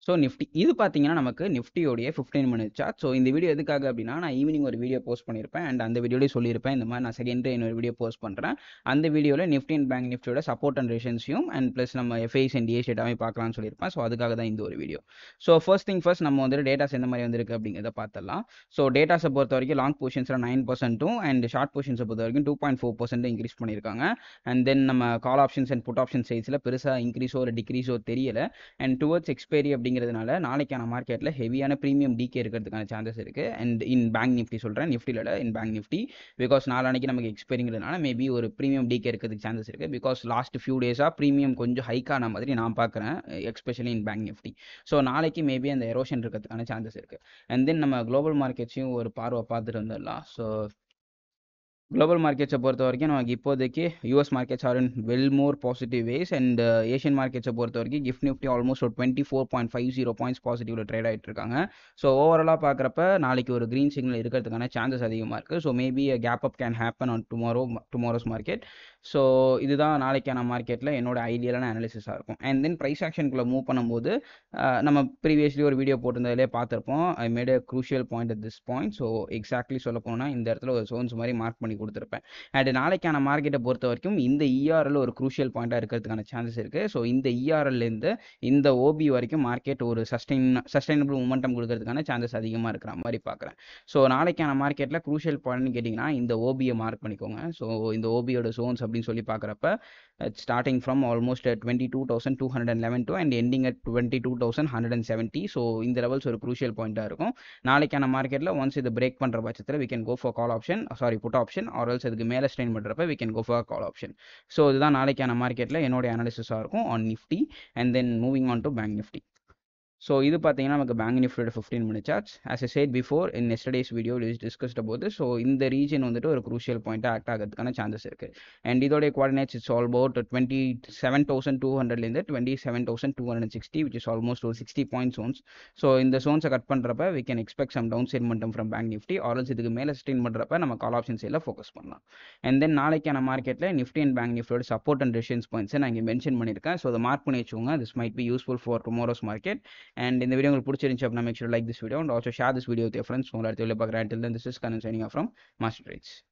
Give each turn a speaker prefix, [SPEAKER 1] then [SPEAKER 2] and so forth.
[SPEAKER 1] So Nifty இது பார்த்தீங்கன்னா நமக்கு நிஃப்டியோடைய 15 மினிட் சார்ட். ஸோ இந்த வீடியோ எதுக்காக அப்படின்னா, நான் ஈவினிங் ஒரு வீடியோ போஸ்ட் பண்ணியிருப்பேன். அண்ட் அந்த வீடியோலேயே சொல்லியிருப்பேன், இந்த மாதிரி நான் செகண்டரி இன்னொரு வீடியோ போஸ்ட் பண்ணுறேன். அந்த வீடியோவில் நிஃப்டி அண்ட் பேங்க் நிஃப்டியோட சப்போர்ட் அண்ட் ரெசிஸ்டன்ஸையும் அண்ட் ப்ளஸ் நம்ம எஃப்ஐஸ் அண்ட் டிஎஸ் டேட்டாவே பார்க்கலாம்னு சொல்லியிருப்பேன். ஸோ அதுக்காக தான் இந்த ஒரு video. So first thing first நம்ம வந்துட்டு டேட்டாஸ் எந்த மாதிரி வந்திருக்கு அப்படிங்கிறத பார்த்துடலாம். ஸோ டேட்டாஸை பொறுத்த வரைக்கும் லாங் பொசிஷன்ஸில் 9% அண்ட் ஷார்ட் பொசிஷன்ஸை பொறுத்த வரைக்கும் 2.4% இன்க்ரீஸ் பண்ணியிருக்காங்க. அண்ட் தென் நம்ம call options and put option சைஸில் பெருசாக இன்க்ரீஸோ ஒரு டிக்ரீஸோ தெரியல. அண்ட் டுவர்ட்ஸ் எக்ஸ்பைரி அப்படிங்கிறதுனால நாளைக்கான மார்க்கெட்டில் ஹெவியான ப்ரீமியம் டிகே இருக்கிறதுக்கான சான்சஸ் இருக்குது. அண்ட் இன் பேங்க் நிஃப்டி சொல்கிறேன், நிஃப்டியில் இன் பேங்க் நிஃப்டி, பிகாஸ் நாளைக்கு நமக்கு எக்ஸ்பைரிங்கிறதுனால மேபி ஒரு ப்ரீமியம் டிகே இருக்கிறதுக்கு சான்சஸ் இருக்குது. பிகாஸ் லாஸ்ட் ஃபியூ டேஸாக ப்ரீமியம் கொஞ்சம் ஹைக்கான மாதிரி நான் பார்க்குறேன், especially in bank Nifty. So நாளைக்கு மேபி அந்த எரோஷன் இருக்கிறதுக்கான சான்சஸ் இருக்குது. அண்ட் தென் நம்ம குளோபல் மார்க்கெட்ஸையும் ஒரு பார்வை பார்த்துட்டு வந்துடலாம். ஸோ குளோபல் மார்க்கெட்ஸை பொறுத்த வரைக்கும் நமக்கு இப்போதைக்கு US markets are in well more positive ways. And Asian மார்க்கெட்ஸை பொறுத்த வரைக்கும் கிஃப்ட் நிஃப்டி ஆல்மோஸ்ட் ஒரு 24.50 பாயிண்ட்ஸ் பாசிட்டிவ்ல ட்ரேட் ஆகிட்டு இருக்காங்க. ஸோ ஓவராலாக பார்க்குறப்ப நாளைக்கு ஒரு க்ரீன் சிக்னல் இருக்கிறதுக்கான சான்சஸ் அதிகமாக இருக்குது. So maybe gap up can happen on tomorrow's market. So இதுதான் நாளைக்கான மார்க்கெட்டில் என்னோட ஐடியலான அனாலிசிஸாக இருக்கும். அண்ட் தென் ப்ரைஸ் ஆக்ஷனுக்குள்ளே மூவ் பண்ணும்போது நம்ம ப்ரீவியஸ்லி ஒரு வீடியோ போட்டிருந்ததிலே பார்த்துருப்போம். I made a crucial point at this point. So exactly சொல்ல போனால் இந்த இடத்துல ஒரு சோன்ஸ் மாதிரி மார்க் பண்ணி கொடுத்துருப்பேன். அண்ட் நாளைக்கான மார்க்கெட்டை பொறுத்த வரைக்கும் இந்த இஆர்எல் ஒரு க்ரூஷியல் பாயிண்டாக இருக்கிறதுக்கான சான்சஸ் இருக்குது. ஸோ இந்த இஆர்எல்லேருந்து இந்த ஓபி வரைக்கும் மார்க்கெட் ஒரு சஸ்டைனபிள் மூமெண்டம் கொடுக்கறதுக்கான சான்சஸ் அதிகமாக இருக்கிற மாதிரி பார்க்குறேன். ஸோ நாளைக்கான மார்க்கெட்டில் க்ரூஷியல் பாயிண்ட்னு கேட்டிங்கன்னா இந்த ஓபியை மார்க் பண்ணிக்கோங்க. ஸோ இந்த ஓபியோட சோன்ஸ் அப்படின்னு சொல்லி பார்க்குறப்ப starting from almost 22,211 to and ending at 22,170. So இந்த லெவல்ஸ் ஒரு க்ரூஷியல் பாயிண்டாக இருக்கும். நாளைக்கான மார்க்கெட்டில் ஒன்ஸ் இது பிரேக் பண்ணுற பட்சத்தில் we can go for call option, put option, or else அதுக்கு மேலே ஸ்ட்ரெயின் பண்ணுறப்ப we can go for call option. So இதுதான் நாளைக்கான மார்க்கெட்டில் என்னோட அனாலிசிஸாக இருக்கும் on Nifty. And then moving on to bank Nifty. So இது பார்த்தீங்கன்னா நமக்கு பேங்க் நிஃப்டியோட 15 minute charts. As I said before in yesterday's video discussed போது, ஸோ இந்த ரீஜன் வந்துட்டு ஒரு க்ரூஷியல் பாயிண்ட்டாக ஆக்ட் ஆகிறதுக்கான சான்சஸ் இருக்குது. அண்ட் இதோடைய கோஆர்டினேட்ஸ் இட்ஸ் ஆல் அபவுட் 27,200லேருந்து 27,260, விச் இஸ் ஆல்மோஸ்ட் ஒரு 60 பாயிண்ட் சோன்ஸ். ஸோ இந்த சோன்ஸை கட் பண்ணுறப்ப we can expect some down side momentum from bank Nifty, or else இதுக்கு மேலே ஸ்ட்ரெயின் பண்ணுறப்ப நம்ம கால் ஆப்ஷன் சைடில் ஃபோக்கஸ் பண்ணலாம். அண்ட் தென் நாளைக்கான மார்க்கெட்டில் நிஃப்டி அண்ட் பேங்க் நிஃப்டியோட சப்போர்ட் அண்ட் ரெசிஸ்டன்ஸ் பாயிண்ட்ஸை நான் இங்கே மென்ஷன் பண்ணியிருக்கேன். ஸோ அதை மார்க் பண்ணி வச்சுக்கோங்க. This might be useful for tomorrow's market. And in the video உங்களுக்கு பிடிச்சிருந்துச்சு அப்படின்னா make sure to like this video and also share this video with your friends. உங்களை அடுத்த வீடியோவில் பார்க்குறேன். Until then, this is Kanan signing off from Master Trades.